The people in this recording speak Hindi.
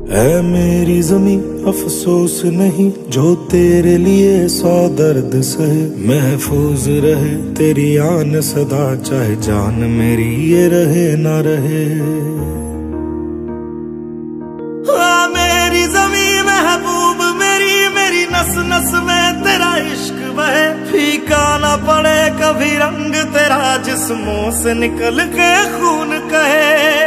है मेरी ज़मीं अफसोस नहीं, जो तेरे लिए 100 दर्द सहे। महफूज रहे तेरी आन सदा, चाहे जान मेरी ये रहे ना रहे। मेरी ज़मीं महबूब मेरी, मेरी नस नस में तेरा इश्क बहे। फीका ना पड़े कभी रंग तेरा, जिस्मों से निकल के खून कहे।